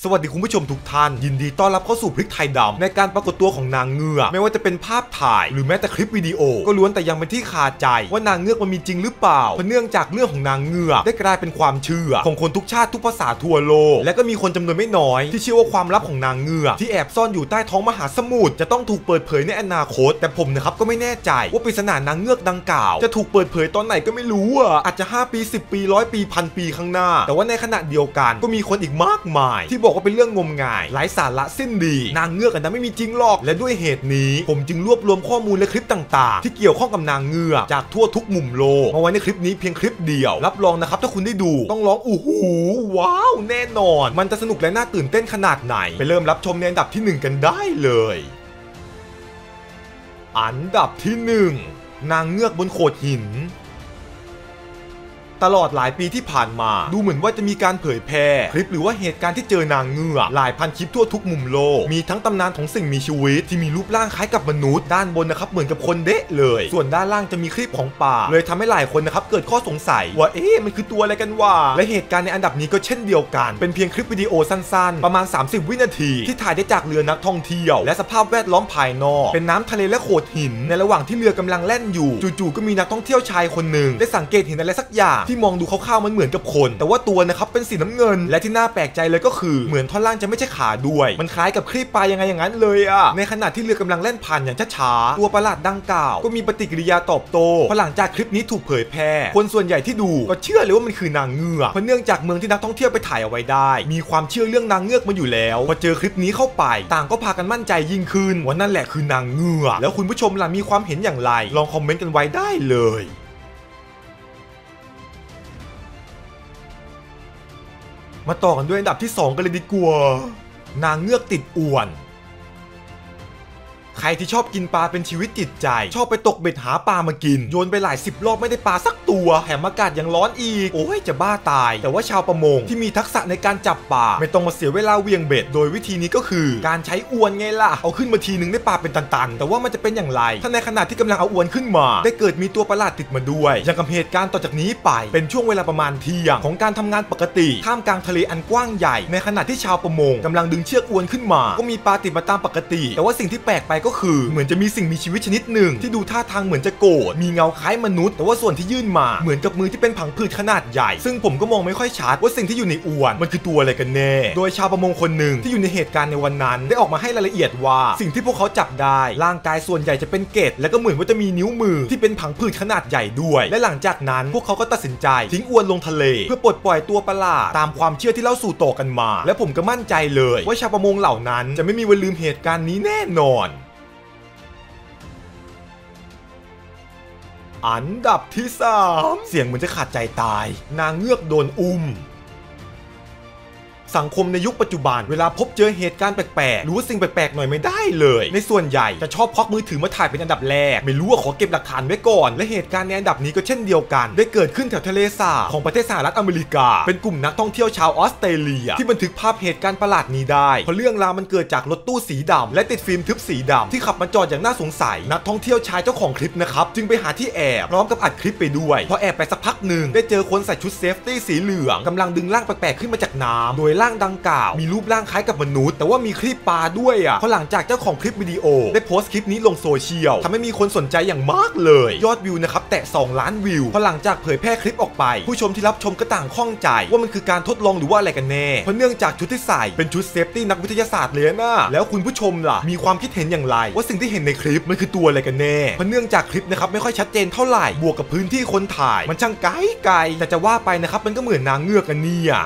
สวัสดีคุณผู้ชมทุกท่านยินดีต้อนรับเข้าสู่พริกไทยดำในการปรากฏตัวของนางเงือกไม่ว่าจะเป็นภาพถ่ายหรือแม้แต่คลิปวิดีโอก็ล้วนแต่ยังเป็นที่คาใจว่านางเงือกมันมีจริงหรือเปล่าเพราะเนื่องจากเรื่องของนางเงือกได้กลายเป็นความเชื่อของคนทุกชาติทุกภาษาทั่วโลกและก็มีคนจำนวนไม่น้อยที่เชื่อว่าความลับของนางเงือกที่แอบซ่อนอยู่ใต้ท้องมหาสมุทรจะต้องถูกเปิดเผยในอนาคตแต่ผมนะครับก็ไม่แน่ใจว่าปริศนานางเงือกดังกล่าวจะถูกเปิดเผยตอนไหนก็ไม่รู้อาจจะ5 ปี10 ปี100 ปี1,000 ปีข้างหน้าแต่ว่าในขณะเดียวกันก็มีคนอีกมากมายที่บอกว่าเป็นเรื่องงมงายไร้สาระสิ้นดีนางเงือกอันนั้นไม่มีจริงหรอกและด้วยเหตุนี้ผมจึงรวบรวมข้อมูลและคลิปต่างๆที่เกี่ยวข้องกับนางเงือกจากทั่วทุกมุมโลกมาไว้ในคลิปนี้เพียงคลิปเดียวรับรองนะครับถ้าคุณได้ดูต้องร้องอู้หูว้าวแน่นอนมันจะสนุกและน่าตื่นเต้นขนาดไหนไปเริ่มรับชมในอันดับที่1กันได้เลยอันดับที่1นางเงือกบนโขดหินตลอดหลายปีที่ผ่านมาดูเหมือนว่าจะมีการเผยแพร่คลิปหรือว่าเหตุการณ์ที่เจอนางเงือกหลายพันคลิปทั่วทุกมุมโลกมีทั้งตำนานของสิ่งมีชีวิตที่มีรูปร่างคล้ายกับมนุษย์ด้านบนนะครับเหมือนกับคนเดะเลยส่วนด้านล่างจะมีคลิปของป่าเลยทำให้หลายคนนะครับเกิดข้อสงสัยว่ามันคือตัวอะไรกันวะและเหตุการณ์ในอันดับนี้ก็เช่นเดียวกันเป็นเพียงคลิปวิดีโอสั้นๆประมาณ30 วินาทีที่ถ่ายได้จากเรือนักท่องเที่ยวและสภาพแวดล้อมภายนอกเป็นน้ำทะเลและโขดหินในระหว่างที่เรือกำลังแล่นอยู่จู่ๆก็มีนักท่องเที่ยวชายคนหนึ่งได้สังเกตเห็นอะไรสักอย่างที่มองดูคร่าวๆมันเหมือนกับคนแต่ว่าตัวนะครับเป็นสีน้ำเงินและที่น่าแปลกใจเลยก็คือเหมือนท่อนล่างจะไม่ใช่ขาด้วยมันคล้ายกับครีบปลายังไงอย่างนั้นเลยในขณะที่เรือกำลังแล่นผ่านอย่างช้าๆตัวประหลาดดังกล่าวก็มีปฏิกิริยาตอบโต้พอหลังจากคลิปนี้ถูกเผยแพร่คนส่วนใหญ่ที่ดูก็เชื่อเลยว่ามันคือนางเงือกเพราะเนื่องจากเมืองที่นักท่องเที่ยวไปถ่ายเอาไว้ได้มีความเชื่อเรื่องนางเงือกมาอยู่แล้วพอเจอคลิปนี้เข้าไปต่างก็พากันมั่นใจยิ่งขึ้นว่านั่นแหละคือนางเงือกแล้วคุณผู้ชมล่ะมีความเห็นอย่างไรลองคอมเมนต์กันไว้ได้เลยมาต่อกันด้วยอันดับที่2กันเลยดีกว่านางเงือกติดอวนใครที่ชอบกินปลาเป็นชีวิตจิตใจชอบไปตกเบ็ดหาปลามากินโยนไปหลาย10 รอบไม่ได้ปลาสักตัวแถมอากาศยังร้อนอีกโอ้ยจะบ้าตายแต่ว่าชาวประมงที่มีทักษะในการจับปลาไม่ต้องมาเสียเวลาเวียงเบ็ดโดยวิธีนี้ก็คือการใช้อวนไงล่ะเอาขึ้นมาทีนึงได้ปลาเป็นตันๆแต่ว่ามันจะเป็นอย่างไรถ้าในขณะที่กำลังเอาอวนขึ้นมาได้เกิดมีตัวประหลาดติดมาด้วยอย่างกับเหตุการณ์ต่อจากนี้ไปเป็นช่วงเวลาประมาณเที่ยงของการทำงานปกติท่ามกลางทะเลอันกว้างใหญ่ในขณะที่ชาวประมงกำลังดึงเชือกอวนขึ้นมาก็มีปลาติดมาตามปกติแต่ว่าสิ่งที่แปลกไปก็คือเหมือนจะมีสิ่งมีชีวิตชนิดหนึ่งที่ดูท่าทางเหมือนจะโกรธมีเงาคล้ายมนุษย์แต่ว่าส่วนที่ยื่นมาเหมือนกับมือที่เป็นผังผืดขนาดใหญ่ซึ่งผมก็มองไม่ค่อยชัดว่าสิ่งที่อยู่ในอวนมันคือตัวอะไรกันแน่โดยชาวประมงคนหนึ่งที่อยู่ในเหตุการณ์ในวันนั้นได้ออกมาให้รายละเอียดว่าสิ่งที่พวกเขาจับได้ร่างกายส่วนใหญ่จะเป็นเกล็ดและก็เหมือนว่าจะมีนิ้วมือที่เป็นผังผืดขนาดใหญ่ด้วยและหลังจากนั้นพวกเขาก็ตัดสินใจทิ้งอวนลงทะเลเพื่อปลดปล่อยตัวประหลาดตามความเชื่อที่เล่าสู่ต่อกันมาและผมก็มั่นใจเลยว่าชาวประมงเหล่านั้นจะไม่มีวันลืมเหตุการณ์นี้แน่นอนอันดับที่3เสียงเหมือนจะขาดใจตายนางเงือกโดนอุ้มสังคมในยุคปัจจุบันเวลาพบเจอเหตุการณ์แปลกๆหรือว่าสิ่งแปลกๆหน่อยไม่ได้เลยในส่วนใหญ่จะชอบควักมือถือมาถ่ายเป็นอันดับแรกไม่รู้ว่าขอเก็บหลักฐานไว้ก่อนและเหตุการณ์ในอันดับนี้ก็เช่นเดียวกันได้เกิดขึ้นแถวทะเลสาบของประเทศสหรัฐอเมริกาเป็นกลุ่มนักท่องเที่ยวชาวออสเตรเลียที่บันทึกภาพเหตุการณ์ประหลาดนี้ได้เพราะเรื่องราวมันเกิดจากรถตู้สีดำและติดฟิล์มทึบสีดำที่ขับมาจอดอย่างน่าสงสัยนักท่องเที่ยวชายเจ้าของคลิปนะครับจึงไปหาที่แอบพร้อมกับอัดคลิปไปด้วยพอแอบไปสักพักหนึ่งได้เจอคนใส่ชุดเซฟตี้สีเหลืองกำลังดึงร่างแปลกๆขึ้นมาจากน้ำโดยร่างดังกล่าวมีรูปร่างคล้ายกับมนุษย์แต่ว่ามีคลิปปลาด้วยเพราะหลังจากเจ้าของคลิปวิดีโอได้โพสต์คลิปนี้ลงโซเชียลทำให้มีคนสนใจอย่างมากเลยยอดวิวนะครับแตะ2 ล้านวิวพอหลังจากเผยแพร่คลิปออกไปผู้ชมที่รับชมก็ต่างข้องใจว่ามันคือการทดลองหรือว่าอะไรกันแน่เพราะเนื่องจากชุดที่ใส่เป็นชุดเซฟตี้นักวิทยาศาสตร์เลยนะแล้วคุณผู้ชมล่ะมีความคิดเห็นอย่างไรว่าสิ่งที่เห็นในคลิปมันคือตัวอะไรกันแน่เพราะเนื่องจากคลิปนะครับไม่ค่อยชัดเจนเท่าไหร่บวกกับพื้นที่คนถ่ายมันช่างไกลแต่จะว่าไปนะครับมันก็เหมือนนางเงือกกันเนี่ย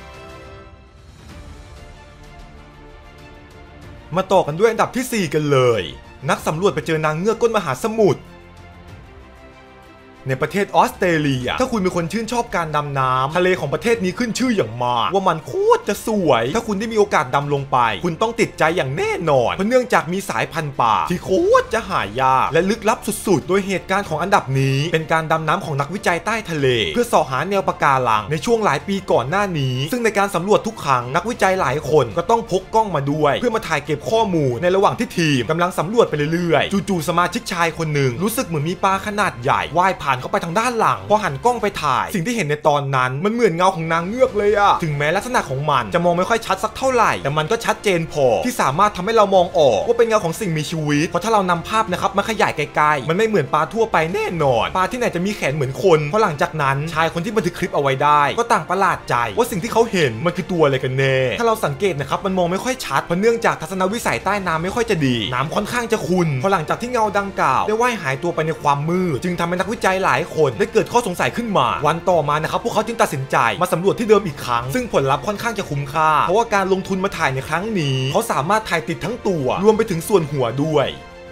มาต่อกันด้วยอันดับที่4กันเลยนักสำรวจไปเจอนางเงือกก้นมหาสมุทรในประเทศออสเตรเลียถ้าคุณเป็นคนชื่นชอบการดำน้ำทะเลของประเทศนี้ขึ้นชื่ออย่างมากว่ามันโคตรจะสวยถ้าคุณได้มีโอกาสดำลงไปคุณต้องติดใจอย่างแน่นอนเพราะเนื่องจากมีสายพันธุ์ป่าที่โคตรจะหายากและลึกลับสุดๆโดยเหตุการณ์ของอันดับนี้เป็นการดำน้ำของนักวิจัยใต้ทะเลเพื่อเสาะหาแนวปะการังในช่วงหลายปีก่อนหน้านี้ซึ่งในการสำรวจทุกครั้งนักวิจัยหลายคนก็ต้องพกกล้องมาด้วยเพื่อมาถ่ายเก็บข้อมูลในระหว่างที่ทีมกำลังสำรวจไปเรื่อยๆจู่ๆสมาชิกชายคนหนึ่งรู้สึกเหมือนมีปลาขนาดใหญ่ว่ายผ่านหันเข้าไปทางด้านหลังพอหันกล้องไปถ่ายสิ่งที่เห็นในตอนนั้นมันเหมือนเงาของนางเงือกเลยอะถึงแม้ลักษณะของมันจะมองไม่ค่อยชัดสักเท่าไหร่แต่มันก็ชัดเจนพอที่สามารถทำให้เรามองออกว่าเป็นเงาของสิ่งมีชีวิตเพราะถ้าเรานำภาพนะครับมาขยายไกลๆมันไม่เหมือนปลาทั่วไปแน่นอนปลาที่ไหนจะมีแขนเหมือนคนเพราะหลังจากนั้นชายคนที่บันทึกคลิปเอาไว้ได้ก็ต่างประหลาดใจว่าสิ่งที่เขาเห็นมันคือตัวอะไรกันแน่ถ้าเราสังเกตนะครับมันมองไม่ค่อยชัดเพราะเนื่องจากทัศนวิสัยใต้น้ำไม่ค่อยจะดีน้ำค่อนข้างจะขุ่นพอหลังจากที่เงาดังกล่าวได้ว่ายหายตัวไปในความมืดจึงทำให้นักวิจัยหลายคนได้เกิดข้อสงสัยขึ้นมาวันต่อมานะครับพวกเขาจึงตัดสินใจมาสำรวจที่เดิมอีกครั้งซึ่งผลลัพธ์ค่อนข้างจะคุ้มค่าเพราะว่าการลงทุนมาถ่ายในครั้งนี้เขาสามารถถ่ายติดทั้งตัวรวมไปถึงส่วนหัวด้วย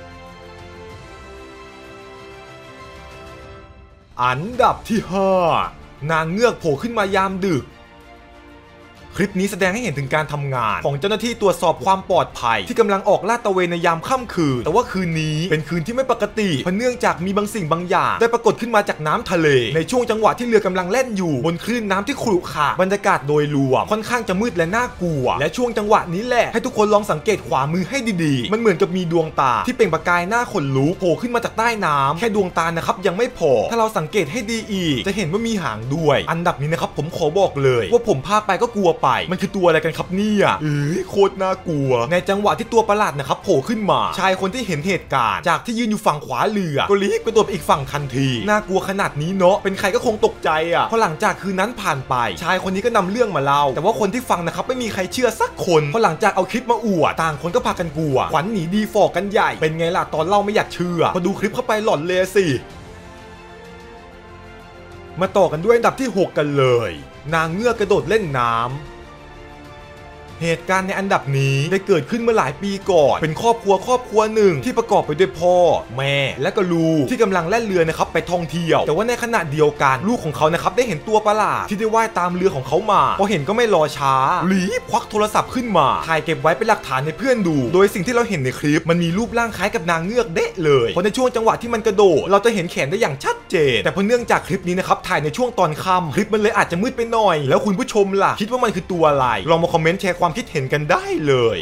อันดับที่ 5 นางเงือกโผล่ขึ้นมายามดึกคลิปนี้แสดงให้เห็นถึงการทำงานของเจ้าหน้าที่ตรวจสอบความปลอดภัยที่กำลังออกลาดตระเวนในยามค่ำคืนแต่ว่าคืนนี้เป็นคืนที่ไม่ปกติเพราะเนื่องจากมีบางสิ่งบางอย่างได้ปรากฏขึ้นมาจากน้ำทะเลในช่วงจังหวะที่เรือกำลังแล่นอยู่บนคลื่นน้ำที่ขรุขระบรรยากาศโดยรวมค่อนข้างจะมืดและน่ากลัวและช่วงจังหวะนี้แหละให้ทุกคนลองสังเกตขวามือให้ดีๆมันเหมือนกับมีดวงตาที่เปล่งประกายหน้าขนลุกโผล่ขึ้นมาจากใต้น้ำแค่ดวงตานะครับยังไม่พอถ้าเราสังเกตให้ดีอีกจะเห็นว่ามีหางด้วยอันดับนี้นะครับผมขอบอกเลยว่าผมพากไปก็กลัวไปมันคือตัวอะไรกันครับเนี่ยโคตรน่ากลัวในจังหวะที่ตัวประหลาดนะครับโผล่ขึ้นมาชายคนที่เห็นเหตุการณ์จากที่ยืนอยู่ฝั่งขวาเรือก็รีบกระโดดไปอีกฝั่งทันทีน่ากลัวขนาดนี้เนาะเป็นใครก็คงตกใจอ่ะเพราะหลังจากคืนนั้นผ่านไปชายคนนี้ก็นำเรื่องมาเล่าแต่ว่าคนที่ฟังนะครับไม่มีใครเชื่อสักคนเพราะหลังจากเอาคลิปมาอวดต่างคนก็พากันกลัวขวัญหนีดีฟอกันใหญ่เป็นไงล่ะตอนเล่าไม่อยากเชื่อพอดูคลิปเข้าไปหลอนเลยสิมาต่อกันด้วยอันดับที่ 6 กันเลยนางเงือกกระโดดเล่นน้ำเหตุการณ์ในอันดับนี้ได้เกิดขึ้นเมื่อหลายปีก่อนเป็นครอบครัวหนึ่งที่ประกอบไปด้วยพ่อแม่และก็ลูกที่กำลังแล่นเรือนะครับไปท่องเที่ยวแต่ว่าในขณะเดียวกันลูกของเขานะครับได้เห็นตัวประหลาดที่ได้ว่ายตามเรือของเขามาพอเห็นก็ไม่รอช้ารีบควักโทรศัพท์ขึ้นมาถ่ายเก็บไว้เป็นหลักฐานให้เพื่อนดูโดยสิ่งที่เราเห็นในคลิปมันมีรูปร่างคล้ายกับนางเงือกเด๊ะเลยเพราะในช่วงจังหวะที่มันกระโดดเราจะเห็นแขนได้อย่างชัดเจนแต่เพราะเนื่องจากคลิปนี้นะครับถ่ายในช่วงตอนค่ำคลิปมันเลยอาจจะมืดไปหน่อยแล้วคุณผู้ชมล่ะคิดว่ามันคือตัวอะไรลองมาคอมเมนต์แชร์ความคิดเห็นกันได้เลย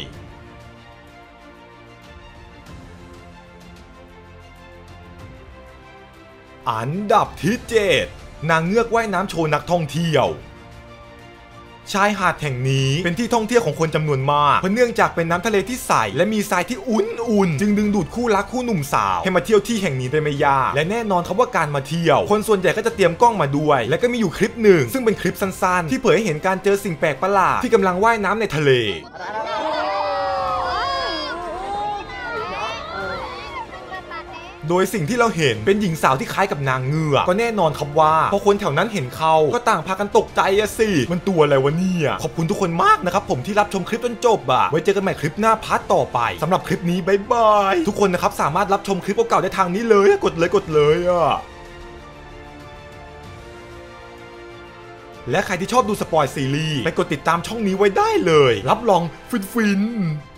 อันดับที่ 7 นางเงือกว่ายน้ำโชว์นักท่องเที่ยวชายหาดแห่งนี้เป็นที่ท่องเที่ยวของคนจำนวนมากเพราะเนื่องจากเป็นน้ำทะเลที่ใสและมีทรายที่อุ่นๆจึงดึงดูดคู่รักคู่หนุ่มสาวให้มาเที่ยวที่แห่งนี้ได้ไม่ยากและแน่นอนครับว่าการมาเที่ยวคนส่วนใหญ่ก็จะเตรียมกล้องมาด้วยและก็มีอยู่คลิปหนึ่งซึ่งเป็นคลิปสั้นๆที่เผยให้เห็นการเจอสิ่งแปลกประหลาดที่กำลังว่ายน้ำในทะเลโดยสิ่งที่เราเห็นเป็นหญิงสาวที่คล้ายกับนางเงือกก็แน่นอนครับว่าพอคนแถวนั้นเห็นเขาก็ต่างพากันตกใจอะสิมันตัวอะไรวะเนี่ยขอบคุณทุกคนมากนะครับผมที่รับชมคลิปจนจบอะไว้เจอกันใหม่คลิปหน้าพาร์ทต่อไปสำหรับคลิปนี้บ๊ายบายทุกคนนะครับสามารถรับชมคลิปเก่าๆได้ทางนี้เลยกดเลยอะและใครที่ชอบดูสปอยซีรีส์ไปกดติดตามช่องนี้ไว้ได้เลยรับรองฟิน